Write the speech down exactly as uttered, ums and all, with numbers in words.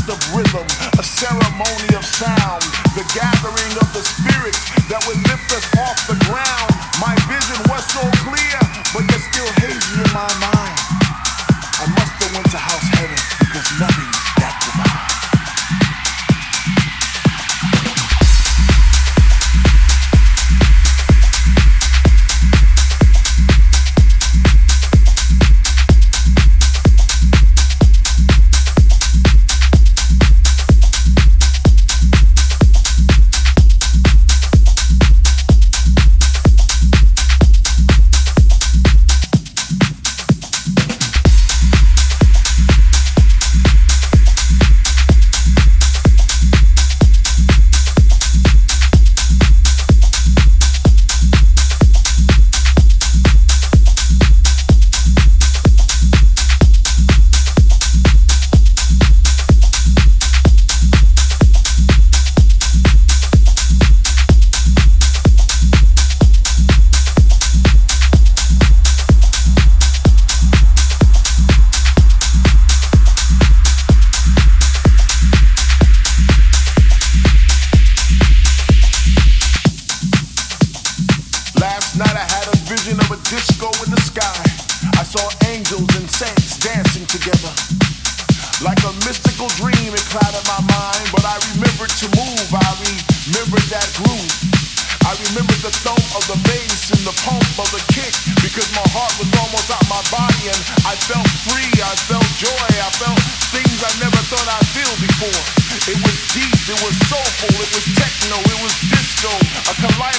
of rhythm, a ceremony of sound, the gathering of the spirits that would lift us off the ground. My vision was so clear, but yet still hazy in my mind. I must have went to house heaven because nothing is that divine. Disco in the sky, I saw angels and saints dancing together. Like a mystical dream, it clouded my mind, but I remembered to move, I remembered that groove. I remembered the thump of the bass and the pump of the kick, because my heart was almost out my body and I felt free, I felt joy, I felt things I never thought I'd feel before. It was deep, it was soulful, it was techno, it was disco, a kaleidoscope